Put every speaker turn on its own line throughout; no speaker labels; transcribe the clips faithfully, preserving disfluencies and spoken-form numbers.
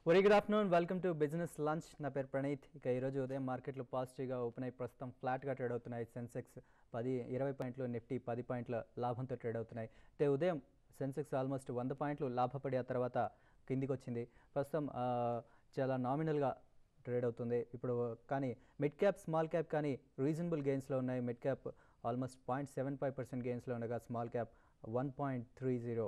Very good afternoon, welcome to business lunch. నా పేరు ప్రణీత్. ఇక ఈరోజు ఉదయం మార్కెట్లు పాజిటివ్గా ఓపెన్ అయ్యి ప్రస్తుతం ఫ్లాట్గా ట్రేడ్ అవుతున్నాయి. సెన్సెక్స్ పది ఇరవై పాయింట్లు, నిఫ్టీ పది పాయింట్ల లాభంతో ట్రేడ్ అవుతున్నాయి. అంటే ఉదయం సెన్సెక్స్ ఆల్మోస్ట్ వంద పాయింట్లు లాభపడి ఆ తర్వాత కిందికి వచ్చింది. ప్రస్తుతం చాలా నామినల్గా ట్రేడ్ అవుతుంది ఇప్పుడు. కానీ మిడ్ క్యాప్, స్మాల్ క్యాప్ కానీ రీజనబుల్ గెయిన్స్లో ఉన్నాయి. Mid cap almost point seven five percent గెయిన్స్లో ఉండగా small cap one point three zero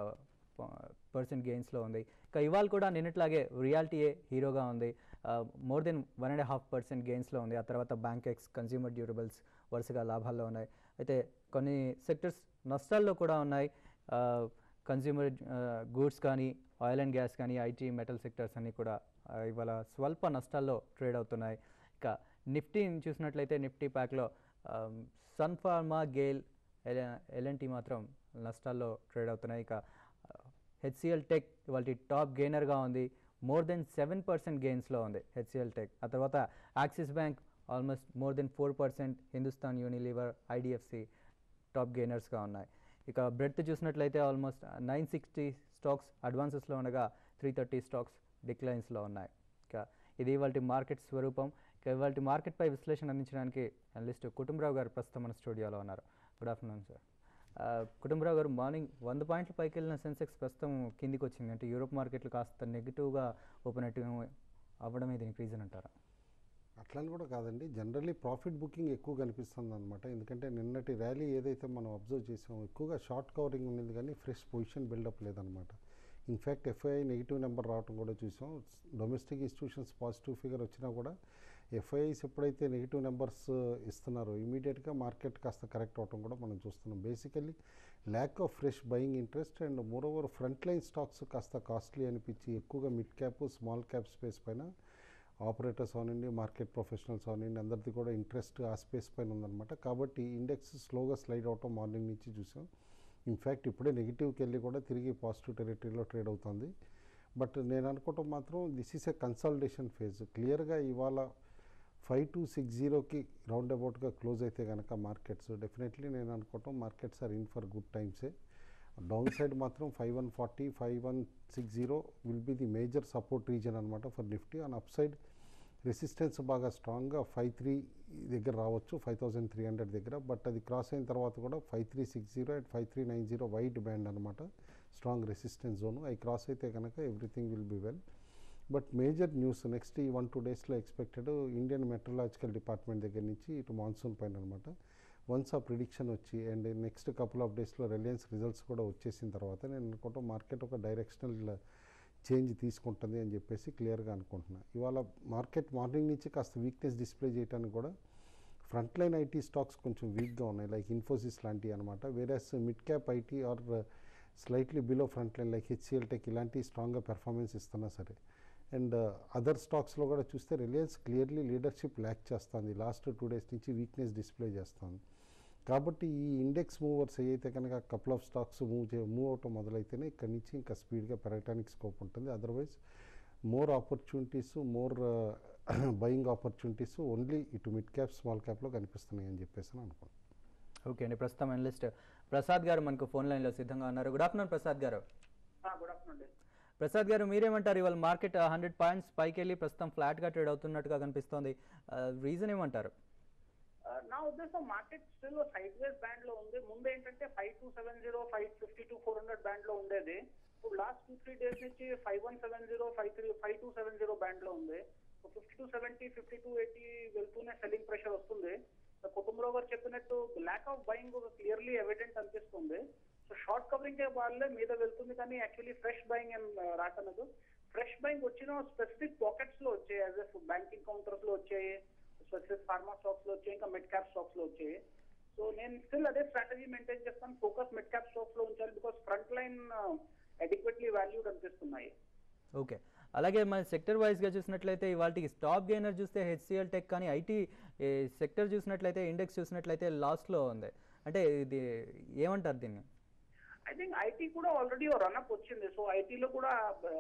percent గెయిన్స్లో ఉంది. ఇక ఇవాళ కూడా నిన్నట్లాగే రియాలిటీయే హీరోగా ఉంది. More than one and half percent గెయిన్స్లో ఉంది. ఆ తర్వాత బ్యాంక్ ఎక్స్, కన్జ్యూమర్ డ్యూరబుల్స్ వరుసగా లాభాల్లో ఉన్నాయి. అయితే కొన్ని సెక్టర్స్ నష్టాల్లో కూడా ఉన్నాయి. కన్జ్యూమర్ గూడ్స్ కానీ, ఆయిల్ అండ్ గ్యాస్ కానీ, ఐటీ, మెటల్ సెక్టర్స్ అన్నీ కూడా ఇవాళ స్వల్ప నష్టాల్లో ట్రేడ్ అవుతున్నాయి. ఇక నిఫ్టీని చూసినట్లయితే నిఫ్టీ ప్యాక్లో సన్ ఫార్మా, గేల్, ఎల్ఎన్టీ మాత్రం నష్టాల్లో ట్రేడ్ అవుతున్నాయి. ఇక హెచ్సిఎల్ టెక్ ఇవాళ టాప్ గెయినర్గా ఉంది. మోర్ దెన్ సెవెన్ పర్సెంట్ గెయిన్స్లో ఉంది హెచ్సిఎల్ టెక్. ఆ తర్వాత Axis Bank almost more than four percent, Hindustan Unilever, IDFC top గెయినర్స్గా ఉన్నాయి. ఇక బ్రెడ్త్ చూసినట్లయితే ఆల్మోస్ట్ నైన్ సిక్స్టీ స్టాక్స్ అడ్వాన్సెస్లో ఉండగా త్రీ థర్టీ స్టాక్స్ డిక్లైన్స్లో ఉన్నాయి. ఇక ఇది ఇవాళ మార్కెట్ స్వరూపం. ఇక ఇవాళ మార్కెట్పై విశ్లేషణ అందించడానికి అనలిస్ట్ కుటుంబరావు గారు ప్రస్తుతం మన స్టూడియోలో ఉన్నారు. Good afternoon sir. కుటుంబరావు గారు, మార్నింగ్ వంద పాయింట్ల పైకి వెళ్ళిన సెన్సెక్స్ ప్రస్తుతం కిందికి వచ్చింది. అంటే యూరోప్ మార్కెట్లు కాస్త నెగిటివ్గా ఓపెన్ అవ్వడమే దీనికి రీజన్ అంటారా?
అట్లని కూడా కాదండి, జనరల్లీ ప్రాఫిట్ బుకింగ్ ఎక్కువ కనిపిస్తుంది అనమాట. ఎందుకంటే నిన్నటి ర్యాలీ ఏదైతే మనం అబ్జర్వ్ చేసామో ఎక్కువగా షార్ట్ కవరింగ్ ఉండేది కానీ ఫ్రెష్ పొజిషన్ బిల్డప్ లేదనమాట. ఇన్ఫ్యాక్ట్ ఎఫ్ఐఐ నెగిటివ్ నెంబర్ రావడం కూడా చూసాం. డొమెస్టిక్ ఇన్స్టిట్యూషన్స్ పాజిటివ్ ఫిగర్ వచ్చినా కూడా ఎఫ్ఐఐస్ ఎప్పుడైతే నెగిటివ్ నెంబర్స్ ఇస్తున్నారో ఇమీడియట్గా మార్కెట్ కాస్త కరెక్ట్ అవడం కూడా మనం చూస్తున్నాం. Basically lack of fresh buying interest and more over front line stocks కాస్త కాస్ట్లీ అనిపించి ఎక్కువగా mid cap, small cap space పైన ఆపరేటర్స్ అవనండి, మార్కెట్ ప్రొఫెషనల్స్ అవనండి, అందరిది కూడా ఇంట్రెస్ట్ ఆ స్పేస్ పైన ఉందన్నమాట. కాబట్టి ఇండెక్స్ స్లోగా స్లైడ్ అవటం మార్నింగ్ నుంచి చూసాం. ఇన్ఫ్యాక్ట్ ఇప్పుడే నెగిటివ్కి వెళ్ళి కూడా తిరిగి పాజిటివ్ టెరిటరీలో ట్రేడ్ అవుతుంది. బట్ నేను అనుకోవటం మాత్రం this is a consolidation phase. క్లియర్గా ఇవాళ ఫైవ్ టూ సిక్స్ జీరోకి రౌండ్ అబౌట్గా క్లోజ్ అయితే కనుక మార్కెట్స్ డెఫినెట్లీ నేను అనుకోవటం markets are in for good టైమ్సే. డౌన్ సైడ్ మాత్రం five one forty five one six zero will be the major support region అనమాట for Nifty. And up side resistance బాగా స్ట్రాంగ్గా ఫైవ్ త్రీ దగ్గర రావచ్చు, ఫైవ్ థౌజండ్ త్రీ హండ్రెడ్ దగ్గర. But అది cross అయిన తర్వాత కూడా five three six zero and five three nine zero wide band అనమాట, స్ట్రాంగ్ రెసిస్టెన్స్ జోను. అవి క్రాస్ అయితే కనుక everything will be well. But major news next ఈ వన్ టూ డేస్లో ఎక్స్పెక్టెడ్ ఇండియన్ మెట్రలాజికల్ డిపార్ట్మెంట్ దగ్గర నుంచి ఇటు మాన్సూన్ పైన అనమాట. వన్స్ ఆ ప్రిడిక్షన్ వచ్చి అండ్ నెక్స్ట్ కపుల్ ఆఫ్ డేస్లో రిలయన్స్ రిజల్ట్స్ కూడా వచ్చేసిన తర్వాత నేను అనుకుంటాం మార్కెట్ ఒక డైరెక్షనల్ చేంజ్ తీసుకుంటుంది అని చెప్పేసి క్లియర్గా అనుకుంటున్నా. ఇవాళ మార్కెట్ మార్నింగ్ నుంచి కాస్త వీక్నెస్ డిస్ప్లే చేయడానికి కూడా ఫ్రంట్ లైన్ ఐటీ స్టాక్స్ కొంచెం వీక్గా ఉన్నాయి, లైక్ ఇన్ఫోసిస్ లాంటివి అనమాట. Whereas mid cap IT are slightly below front line like HCL tech ఇలాంటి స్ట్రాంగ్గా పెర్ఫార్మెన్స్ ఇస్తున్నా సరే. అండ్ అదర్ స్టాక్స్లో కూడా చూస్తే రిలయన్స్ క్లియర్లీ లీడర్షిప్ ల్యాక్ చేస్తుంది, లాస్ట్ టూ డేస్ నుంచి వీక్నెస్ డిస్ప్లే చేస్తుంది. కాబట్టి ఈ ఇండెక్స్ మూవర్స్ ఏదైతే కనుక కపుల్ ఆఫ్ స్టాక్స్ మూవ్ చే మూవ్ అవటం మొదలైతేనే ఇక్కడి నుంచి ఇంకా స్పీడ్గా పెరగడానికి స్కోప్ ఉంటుంది. Otherwise more opportunities, more buying opportunities only ఇటు మిడ్ క్యాప్, స్మాల్ క్యాప్లో కనిపిస్తున్నాయి అని చెప్పేసి అనుకోండి.
ఓకే అండి, ప్రస్తుతం అనలిస్ట్ ప్రసాద్ గారు మనకు ఫోన్ లైన్లో సిద్ధంగా ఉన్నారు. గుడ్ ఆఫ్టర్నూన్ ప్రసాద్ గారు.
Good afternoon.
ప్రసాద్ గారు, మీరేమంటారు? ఇవాళ మార్కెట్ హండ్రెడ్ పాయింట్స్ పైకి వెళ్ళి ప్రస్తుతం ఫ్లాట్గా ట్రేడ్ అవుతున్నట్టుగా కనిపిస్తోంది. రీజన్ ఏమంటారు?
నా ఉద్దేశం market still side ways band లో ఉంది. ముందు ఏంటంటే five two seven zero five fifty two four hundred band లో ఉండేది. ఇప్పుడు లాస్ట్ టూ త్రీ డేస్ నుంచి five one seven zero five three five two seven zero band లో ఉంది. Fifty two seventy fifty two eighty వెళ్తూనే selling pressure వస్తుంది. కుటుంబరావు గారు చెప్పినట్టు lack of buying clearly evident అనిపిస్తుంది. సో షార్ట్ కవరింగ్ వాళ్ళే మీద వెళ్తుంది కానీ యాక్చువల్లీ ఫ్రెష్ బయింగ్ ఏం రాకనదు. ఫ్రెష్ బయింగ్ వచ్చిన స్పెసిఫిక్ పాకెట్స్ లో వచ్చాయి, యాజ్ ఎ బ్యాంకింగ్ కౌంటర్స్ లో వచ్చాయి, స్పెసిఫిక్ ఫార్మా స్టాక్స్ లో వచ్చాయి, ఇంకా మిడ్ క్యాప్ స్టాక్స్ లో వచ్చాయి. సో నేను స్టిల్ అదే స్ట్రాటజీ మెయింటైన్ చేస్తాను, ఫోకస్ మిడ్ క్యాప్ స్టాక్స్ లో ఉంచాలి, because front line adequately valued అనిపిస్తున్నాయి.
ఓకే, అలాగే మన సెక్టర్ వైజ్గా చూసినట్లయితే ఇవాళకి టాప్ గెయినర్ చూస్తే హెచ్సిఎల్ టెక్ కానీ ఐటీ సెక్టర్ చూసినట్లయితే ఇండెక్స్ చూసినట్లయితే లాస్ట్లో ఉంది. అంటే ఇది ఏమంటారు దీన్ని?
ఐ థింక్ ఐటీ కూడా ఆల్రెడీ రన్అప్ వచ్చింది. సో ఐటీలో కూడా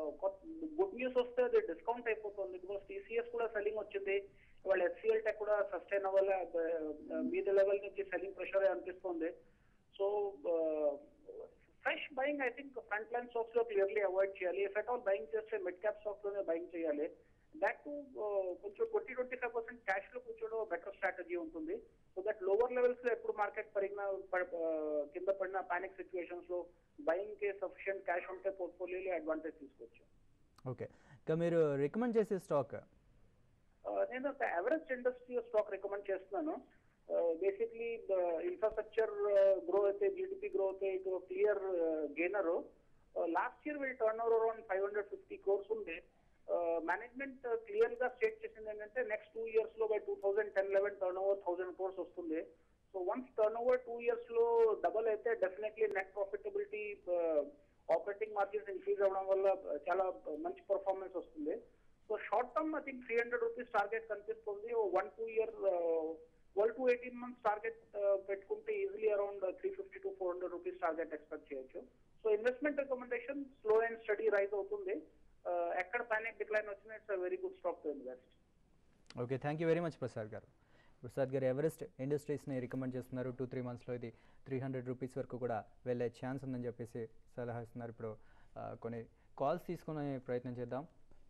గుడ్ న్యూస్ వస్తే అది డిస్కౌంట్ అయిపోతుంది, బికాస్ టీసీఎస్ కూడా సెల్లింగ్ వచ్చింది. ఇవాళ హెచ్సిఎల్ టెక్ కూడా సస్టైన్ అవ్వాలి, మీద లెవెల్ నుంచి సెల్లింగ్ ప్రెషర్ అనిపిస్తుంది. So fresh buying I think front line stocks లో క్లియర్లీ అవాయిడ్ చేయాలి. ఇఫ్ అట్ ఆల్ బయింగ్ చేస్తే మిడ్ క్యాప్ స్టాక్స్ లోనే బయింగ్ చేయాలి. దాట్ టు కొంచెం twenty twenty five percent cash లో కూర్చోవడం బెటర్ స్ట్రాటజీ ఉంటుంది. సో దట్ లోవర్ లెవెల్స్ లో ఎప్పుడు మార్కెట్ పరిగిన కింద పడిన పానిక్ సిచ్యువేషన్స్ లో బయింగ్ కి సఫిషియెంట్ క్యాష్ ఉంటే పోర్ట్ఫోలియోలో అడ్వాంటేజ్ తీసుకోవచ్చు.
ఓకే, ఇంకా మీరు రికమెండ్ చేసే స్టాక్?
నేను ఒక ఎవరెస్ట్ ఇండస్ట్రీ స్టాక్ రికమెండ్ చేస్తున్నాను. బేసిక్లీ ఇన్ఫ్రాస్ట్రక్చర్ గ్రో అయితే, జీడిపి గ్రో అయితే ఇది క్లియర్ గెయినర్. లాస్ట్ ఇయర్ వీళ్ళు turnover around five hundred fifty crores ఉంది. మేనేజ్మెంట్ క్లియర్ గా స్టేట్ చేసింది ఏంటంటే నెక్స్ట్ టూ ఇయర్స్ లో by two thousand ten eleven turnover thousand crores వస్తుంది. So once turnover two years లో డబల్ అయితే definitely net profitability, operating margins increase అవ్వడం వల్ల చాలా మంచి పర్ఫార్మెన్స్ వస్తుంది. So short term I think three hundred rupees target కనిపిస్తుంది. One two year twelve to eighteen months target పెట్టుకుంటే easily around three fifty to four hundred rupees target expect చేయొచ్చు. So investment recommendation slow and steady rise అవుతుంది. ఎక్కడ panic decline వచ్చినా it's very good stock to invest.
Okay, thank you very much Prasad garu. Prasad garu Everest ఇండస్ట్రీస్ని recommend చేస్తున్నారు. Two three మంత్స్లో ఇది three hundred rupees వరకు కూడా వెళ్ళే ఛాన్స్ ఉందని చెప్పేసి సలహా ఇస్తున్నారు. ఇప్పుడు కొన్ని కాల్స్ తీసుకునే ప్రయత్నం చేద్దాం.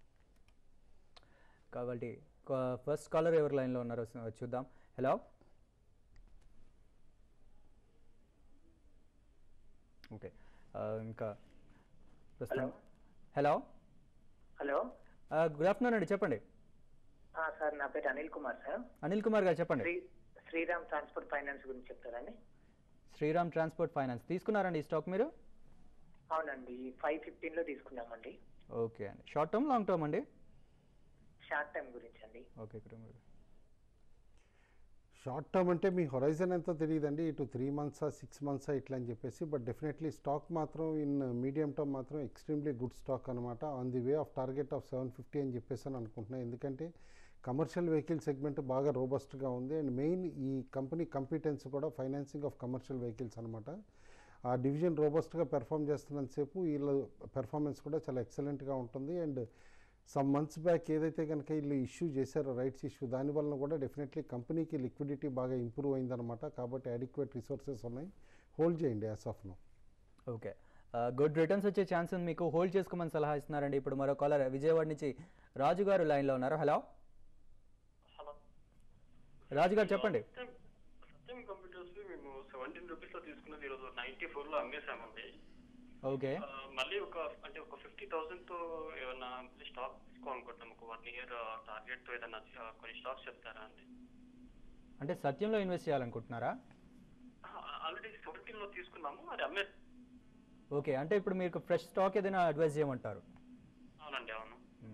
కాబట్టి ఫస్ట్ కాలర్ ఎవరి లైన్లో ఉన్నారో చూద్దాం. హలో, ఓకే, ఇంకా ప్రస్తుతం హలో
హలో
గుడ్ ఆఫ్టర్నూన్ అండి, చెప్పండి.
సార్ నా పేరు అనిల్ కుమార్ సార్.
అనిల్ కుమార్ గారు చెప్పండి.
శ్రీ శ్రీరామ్ ట్రాన్స్పోర్ట్ ఫైనాన్స్ గురించి చెప్తారండి.
శ్రీరామ్ ట్రాన్స్పోర్ట్ ఫైనాన్స్ తీసుకున్నారండి ఈ స్టాక్ మీరు?
అవునండి, ఫైవ్ ఫిఫ్టీన్ లో తీసుకున్నామండి.
ఓకే అండి, షార్ట్ టర్మ్ లాంగ్ టర్మ్ అండి?
షార్ట్ టర్మ్ గురించి అండి.
ఓకే,
షార్ట్ టర్మ్ అంటే మీ హొరైజన్ ఎంతో తెలియదండి, ఇటు త్రీ మంత్సా సిక్స్ మంత్సా ఇట్లా అని చెప్పేసి. బట్ డెఫినెట్లీ స్టాక్ మాత్రం ఇన్ మీడియం టర్మ్ మాత్రం ఎక్స్ట్రీమ్లీ గుడ్ స్టాక్ అనమాట. On the way of target of seven fifty అని చెప్పేసి అని అనుకుంటున్నాను. ఎందుకంటే కమర్షియల్ వెహికల్ సెగ్మెంట్ బాగా రోబస్ట్గా ఉంది. అండ్ మెయిన్ ఈ కంపెనీ కంపిటెన్స్ కూడా ఫైనాన్సింగ్ ఆఫ్ కమర్షియల్ వెహికల్స్ అనమాట. ఆ డివిజన్ రోబస్ట్గా పెర్ఫామ్ చేస్తున్నంతసేపు వీళ్ళ పెర్ఫార్మెన్స్ కూడా చాలా ఎక్సలెంట్గా ఉంటుంది. అండ్ సమ్ మంత్స్ బ్యాక్ ఏదైతే కనుక వీళ్ళు ఇష్యూ చేశారో రైట్స్ ఇష్యూ, దానివల్ల కూడా డెఫినెట్లీ కంపెనీకి లిక్విడిటీ బాగా ఇంప్రూవ్ అయిందనమాట. కాబట్టి అడిక్వేట్ రిసోర్సెస్ ఉన్నాయి, హోల్డ్ చేయండి as of now.
Okay, good returns వచ్చే ఛాన్స్ ఉంది మీకు, హోల్డ్ చేసుకోమని సలహా ఇస్తున్నారండి. ఇప్పుడు మరో కాలర్ విజయవాడ నుంచి రాజు గారు లైన్లో ఉన్నారు. హలో
హలో
రాజు గారు చెప్పండి.
సత్యం కంప్యూటర్స్ మేము సెవెంటీన్ రూపీస్ లో తీసుకున్నది ఈరోజు నైన్టీ ఫోర్ లో అమ్మేసామండి.
ఓకే,
మళ్ళీ ఒక అంటే ఒక ఫిఫ్టీ థౌసండ్ తో ఏమన్నా స్టాక్ తీసుకోవాలనుకుంటున్నాం. ఒక వన్ ఇయర్ టార్గెట్ తో ఏదన్నా కొన్ని స్టాక్స్ చెప్తారా అండి?
అంటే సత్యంలో ఇన్వెస్ట్ చేయాలనుకుంటున్నారా?
ఆల్రెడీ సెవెంటీన్ లో తీసుకున్నాము, అది అమ్మే.
ఓకే, అంటే ఇప్పుడు మీకు ఫ్రెష్ స్టాక్ ఏదైనా అడ్వైజ్ చేయమంటారు?
అవునండి, అవును.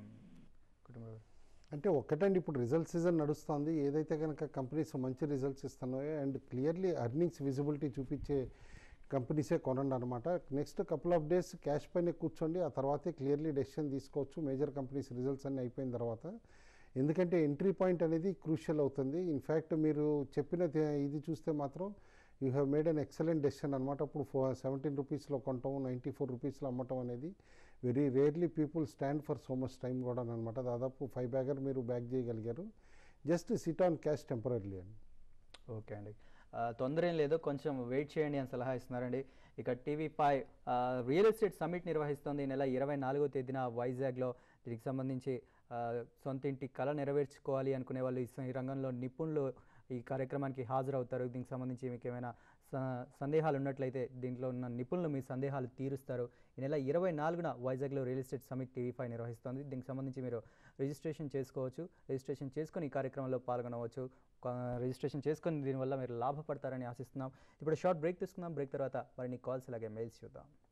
అంటే ఒక్కటండి, ఇప్పుడు రిజల్ట్ సీజన్ నడుస్తుంది. ఏదైతే కనుక కంపెనీస్ మంచి రిజల్ట్స్ ఇస్తున్నాయో అండ్ క్లియర్లీ ఎర్నింగ్స్ విజిబిలిటీ చూపించే కంపెనీసే కొనండి అనమాట. Next couple of days cash పైన కూర్చోండి, ఆ తర్వాతే క్లియర్లీ డెసిషన్ తీసుకోవచ్చు మేజర్ కంపెనీస్ రిజల్ట్స్ అన్నీ అయిపోయిన తర్వాత. ఎందుకంటే ఎంట్రీ పాయింట్ అనేది క్రూషియల్ అవుతుంది. ఇన్ఫ్యాక్ట్ మీరు చెప్పిన ఇది చూస్తే మాత్రం you have made an excellent decision అనమాట. ఇప్పుడు ఫో సెవెంటీన్ రూపీస్లో కొనటం, నైంటీ ఫోర్ రూపీస్లో అమ్మటం అనేది very rarely people stand for so much time కూడా అనమాట. దాదాపు ఫైవ్ బ్యాగర్ మీరు బ్యాక్ చేయగలిగారు. Just sit on cash temporary అండి.
ఓకే అండి, తొందర ఏం లేదు, కొంచెం వెయిట్ చేయండి అని సలహా ఇస్తున్నారండి. ఇక TV five real estate summit నిర్వహిస్తోంది ఈ నెల ఇరవై నాలుగో తేదీన వైజాగ్లో. దీనికి సంబంధించి సొంత ఇంటి కళ నెరవేర్చుకోవాలి అనుకునే వాళ్ళు, ఈ రంగంలో నిపుణులు ఈ కార్యక్రమానికి హాజరవుతారు. దీనికి సంబంధించి మీకు ఏమైనా సందేహాలు ఉన్నట్లయితే దీంట్లో ఉన్న నిపుణులు మీ సందేహాలు తీరుస్తారు. ఈ నెల ఇరవై నాలుగున వైజాగ్లో real estate summit TV five నిర్వహిస్తోంది. దీనికి సంబంధించి మీరు రిజిస్ట్రేషన్ చేసుకోవచ్చు. రిజిస్ట్రేషన్ చేసుకొని ఈ కార్యక్రమంలో పాల్గొనవచ్చు. రిజిస్ట్రేషన్ చేసుకొని దీనివల్ల మీరు లాభపడతారని ఆశిస్తున్నాం. ఇప్పుడు షార్ట్ బ్రేక్ తీసుకుందాం. బ్రేక్ తర్వాత మరిన్ని కాల్స్ అలాగే మెయిల్స్ చూద్దాం.